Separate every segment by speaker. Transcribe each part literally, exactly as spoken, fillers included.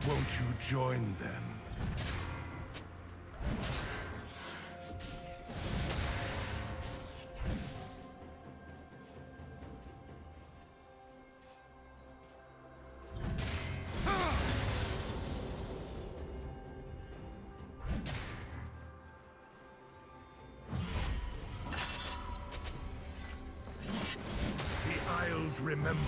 Speaker 1: Won't you join them? Remember.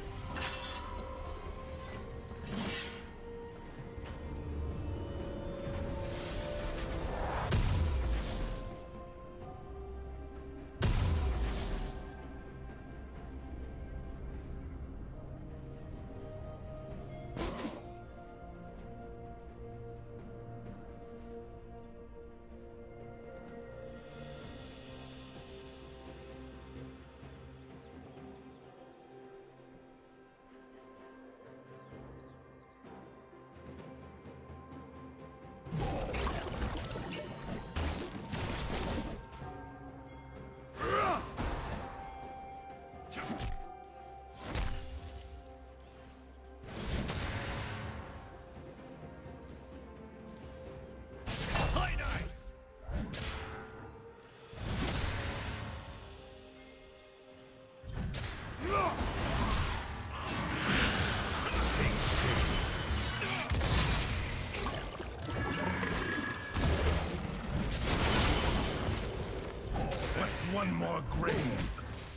Speaker 1: One more grave.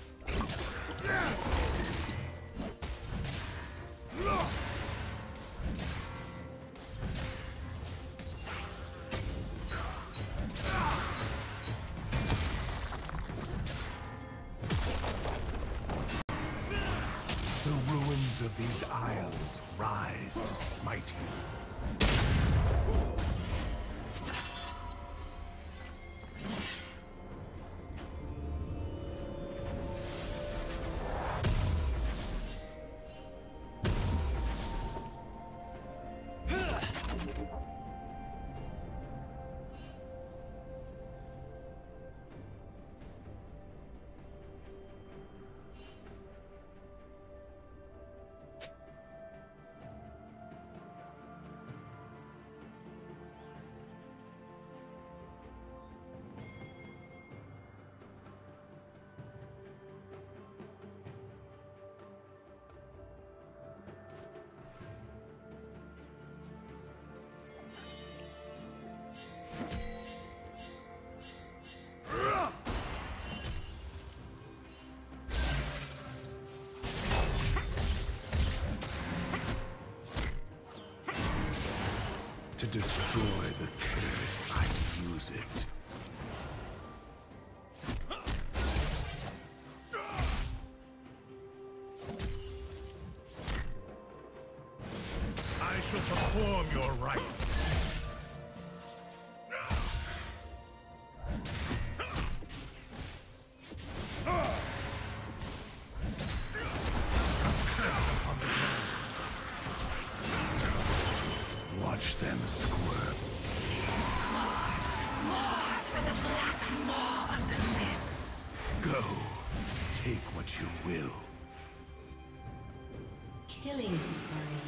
Speaker 1: The ruins of these isles rise to smite you. To destroy the curse, I use it. I shall perform your rites. Watch them squirm.
Speaker 2: More, more for the black maw of the mist.
Speaker 1: Go. Take what you will.
Speaker 2: Killing spree.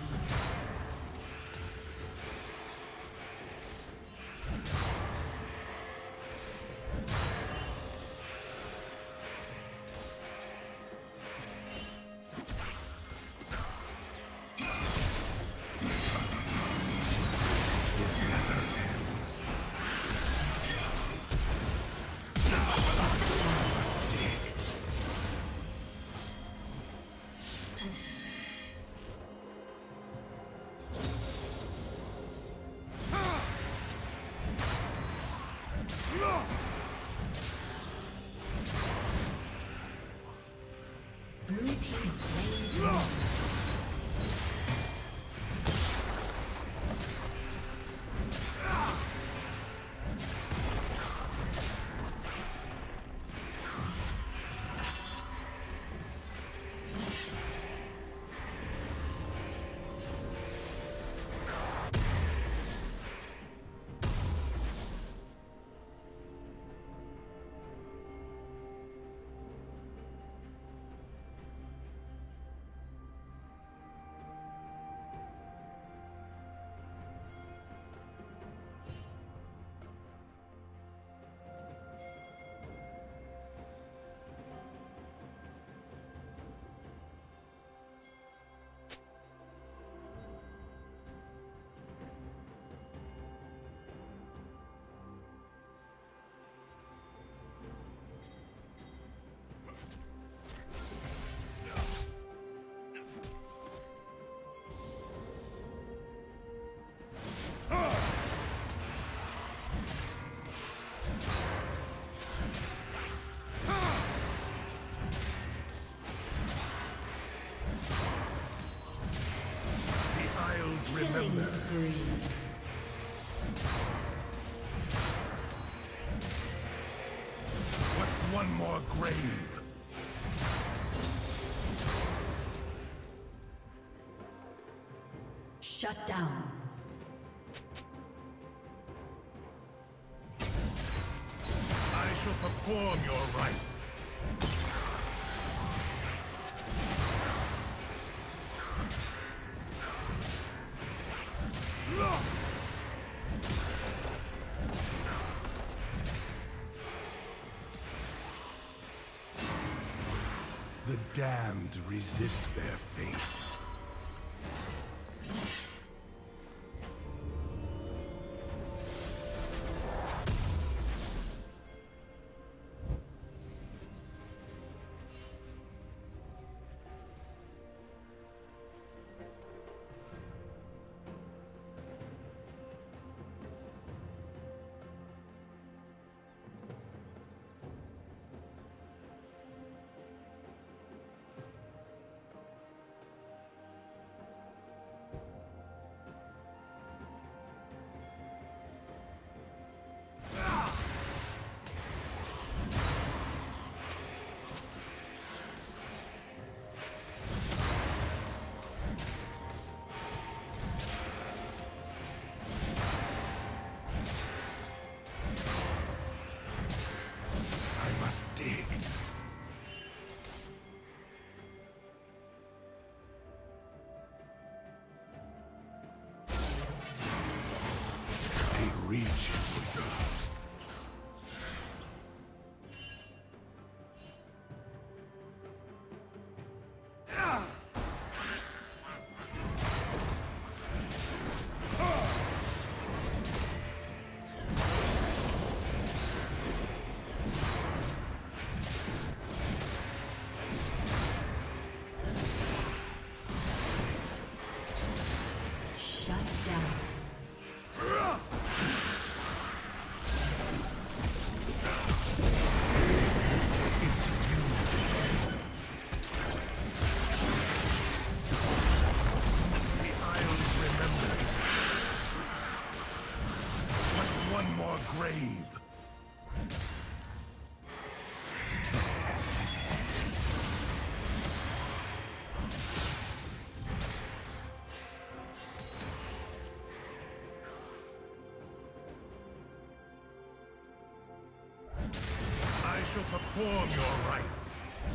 Speaker 2: Blue team slain.
Speaker 1: isles remember.
Speaker 3: Spree.
Speaker 1: What's one more grave?
Speaker 3: Shut down.
Speaker 1: I shall perform your rites. The damned resist their fate. Reach. I shall perform your rites.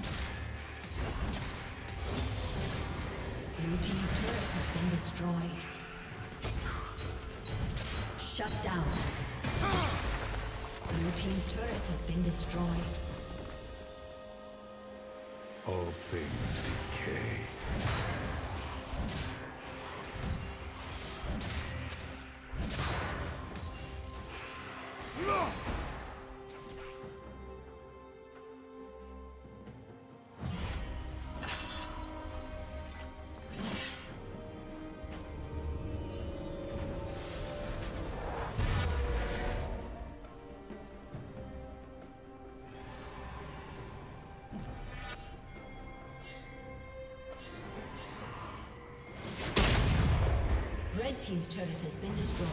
Speaker 3: Blue team's turret has been destroyed. Shut down. Blue team's turret has been destroyed.
Speaker 1: All things decay.
Speaker 3: Red team's turret has been destroyed.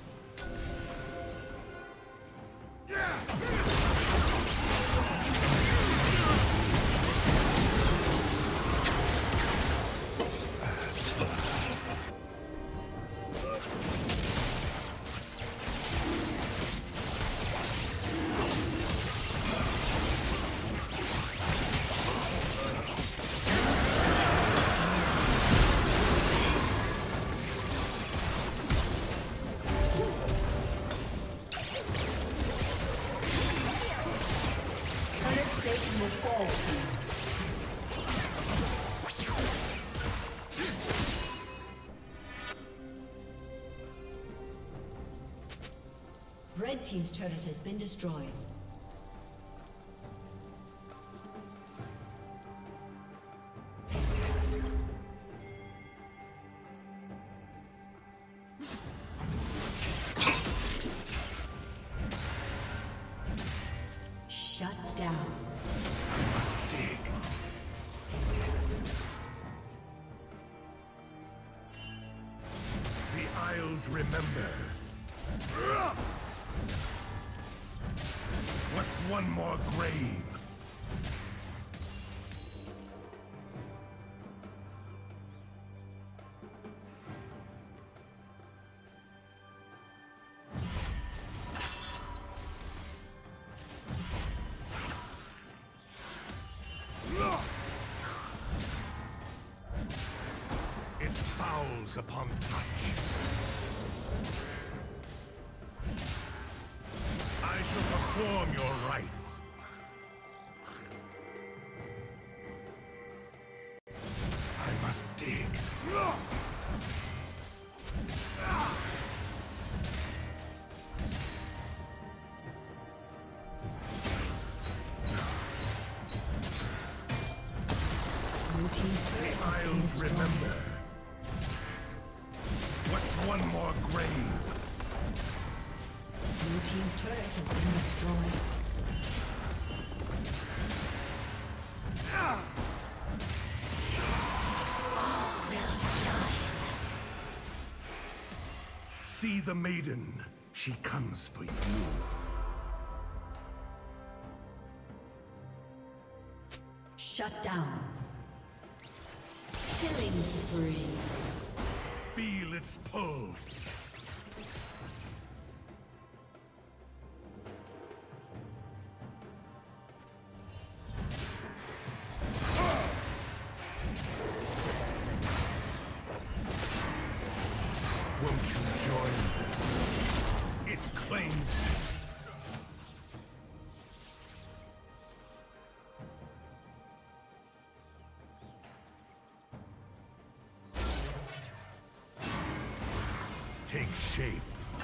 Speaker 3: Red team's turret has been destroyed. Shut down.
Speaker 1: I must dig. Isles remember. What's one more grave? It fouls upon touch. I shall perform your rites. I must dig. The Isles remember. What's one more grave?
Speaker 3: Blue team's turret has been destroyed.
Speaker 1: See the maiden. She comes for you.
Speaker 3: Shut down. Killing spree.
Speaker 1: Feel its pull. Won't you join them? It claims you. Take shape.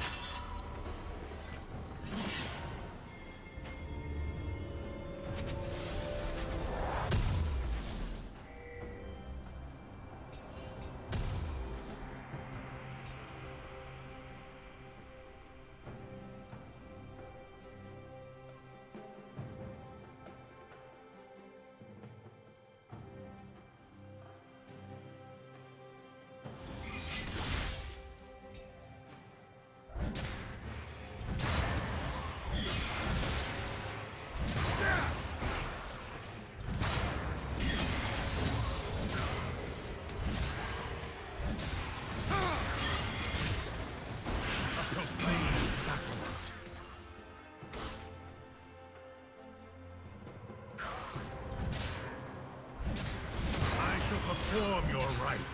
Speaker 1: Perform your rites.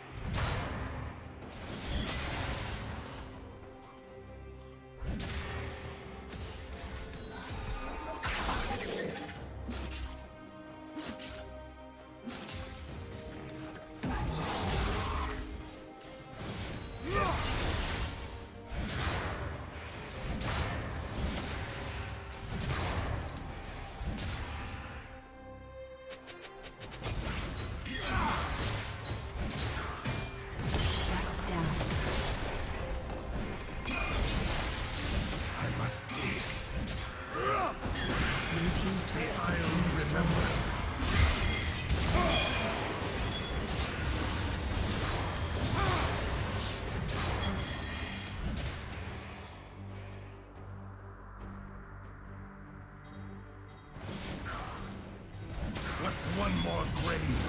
Speaker 1: One more grave.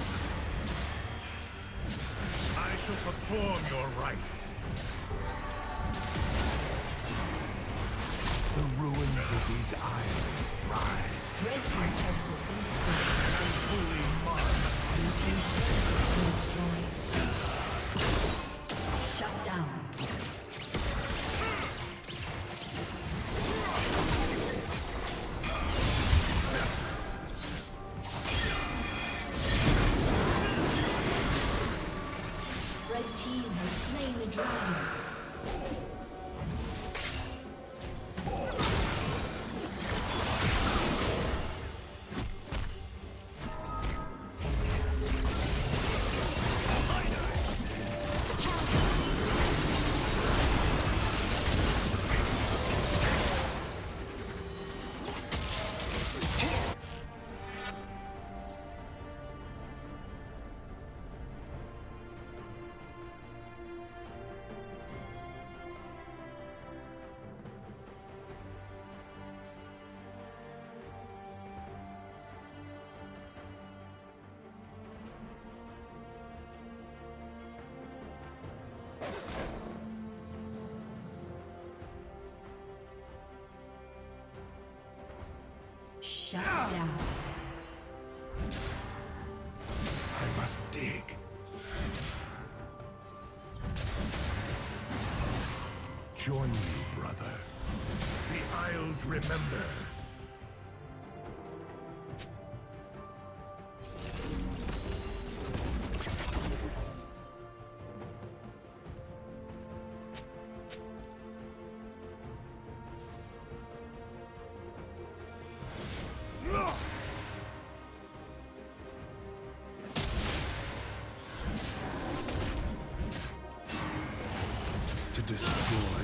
Speaker 1: I shall perform your rites. The ruins of these isles rise to smite an unholy mark.
Speaker 3: Shut down. Shut down.
Speaker 1: I must dig. Join me, brother. The Isles remember. To destroy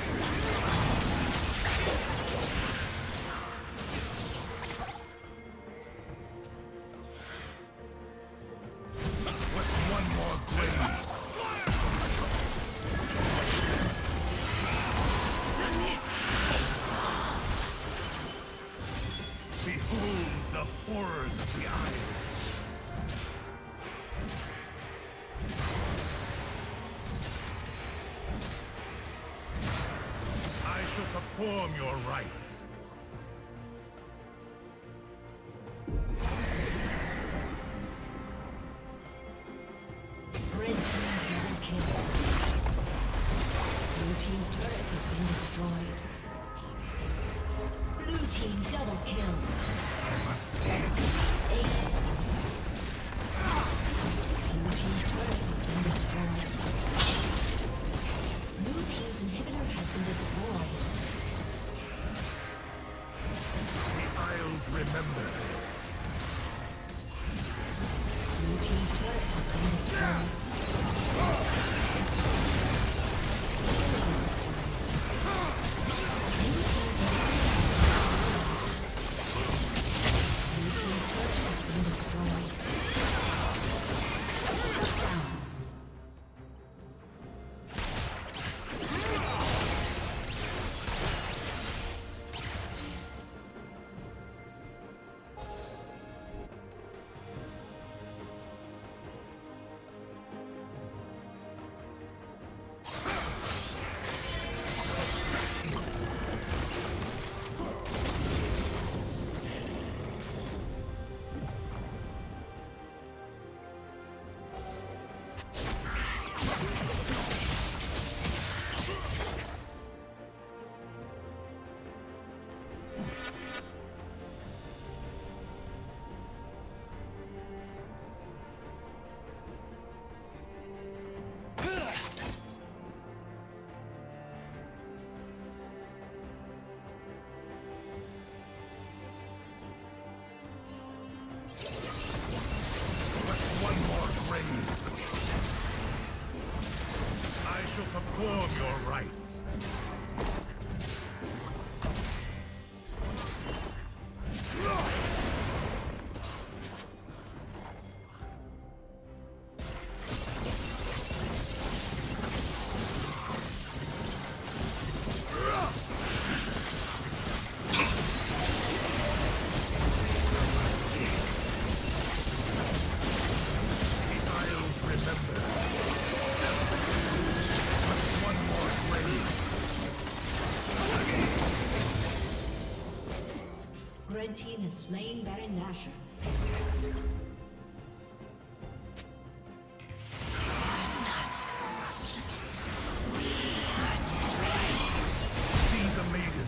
Speaker 1: what's one more blade? Behold the horrors of the Isles. I shall perform your rites.
Speaker 3: Red team double kill. Blue team's turret has been destroyed. Blue team double kill.
Speaker 1: I must dig.
Speaker 3: Ace. Blue team's turret has been destroyed. Blue team's inhibitor has been destroyed.
Speaker 1: The Isles remember.
Speaker 3: Blue team's turret has been destroyed. I shall perform your rites. Red team has slain Baron Nashor.
Speaker 1: See the maiden.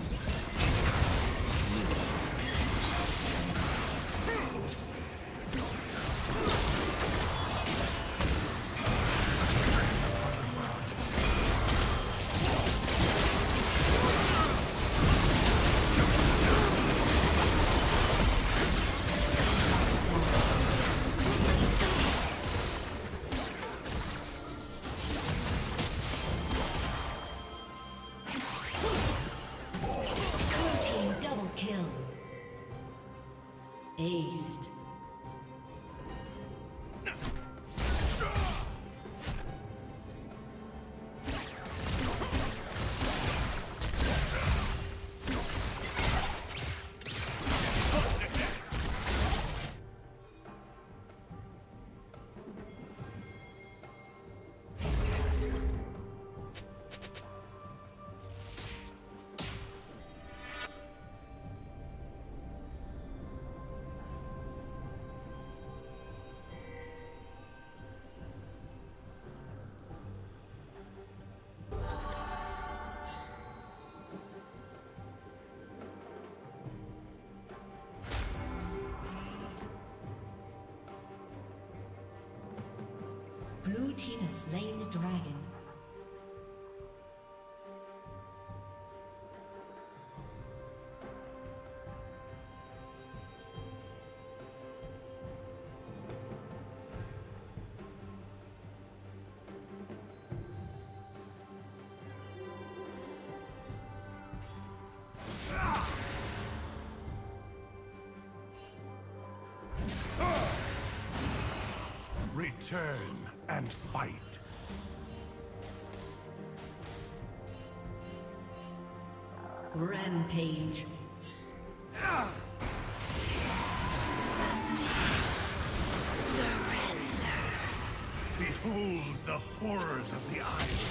Speaker 3: Blue team has slain the dragon.
Speaker 1: Return and fight.
Speaker 3: Rampage.
Speaker 2: Surrender.
Speaker 1: Behold the horrors of the isle.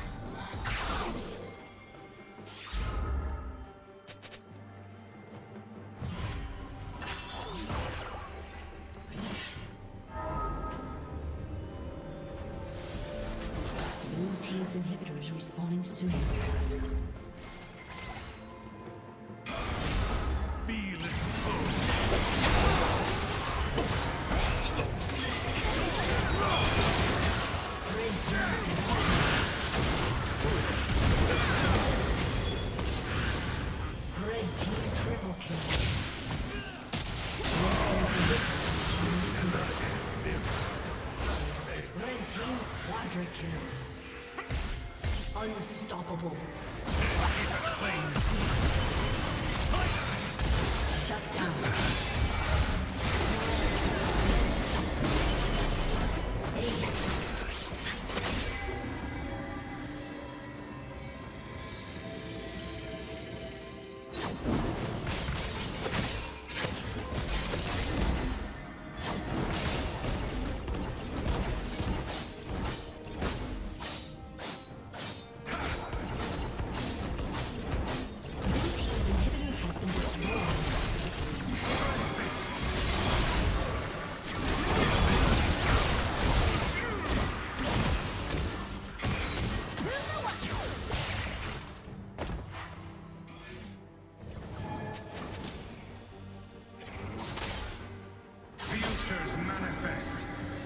Speaker 3: Inhibitor is respawning soon.
Speaker 1: Feel its pull.
Speaker 3: Red team triple kill. Red team Quadrakill. Unstoppable. Shut down. Ace.
Speaker 1: Manifest.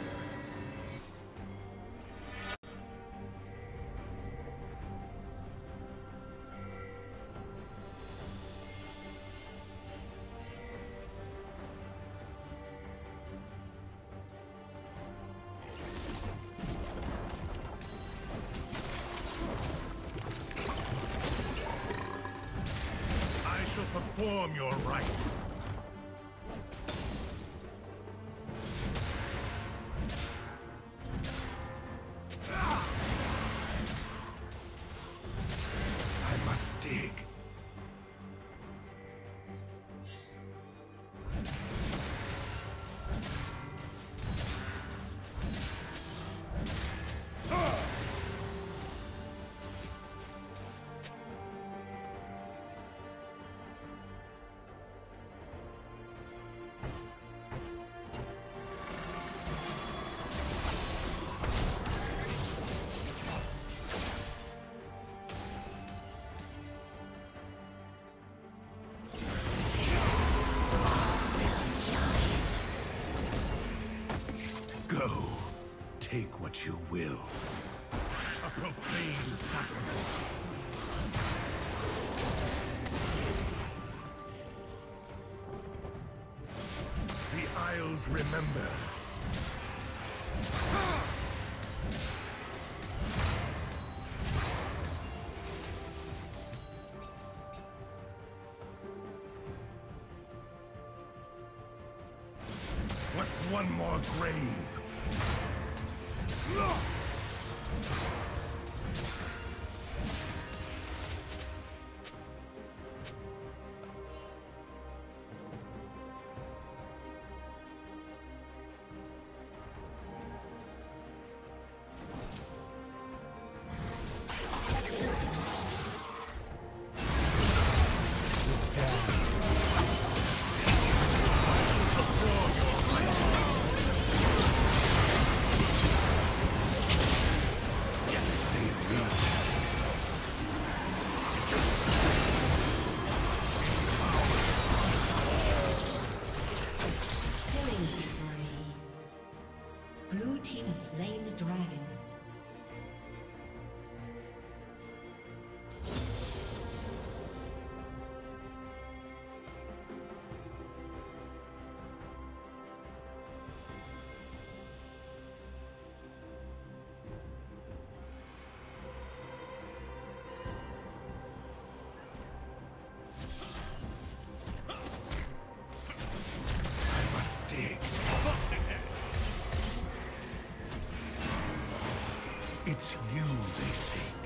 Speaker 1: I shall perform your rites. Dig. Go. Take what you will. A profane sacrifice. The Isles remember. What's one more grave?
Speaker 3: slain the dragon.
Speaker 1: It's you they seek.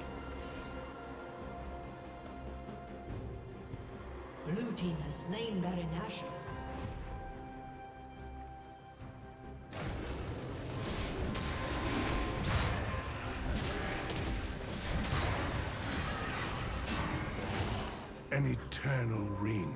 Speaker 3: Blue team has slain Baron Nashor.
Speaker 1: An eternal ring.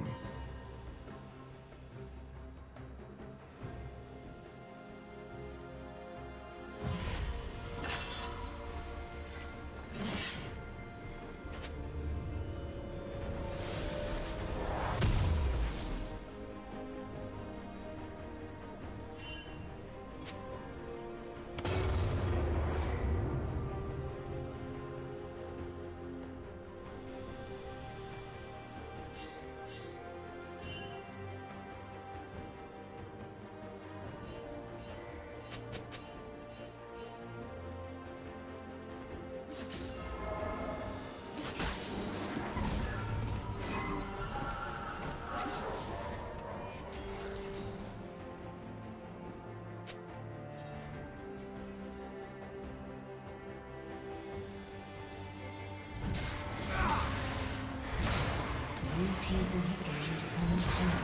Speaker 3: Team's inhibitor is almost done.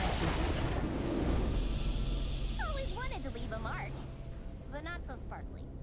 Speaker 4: Always wanted to leave a mark, but not so sparkly.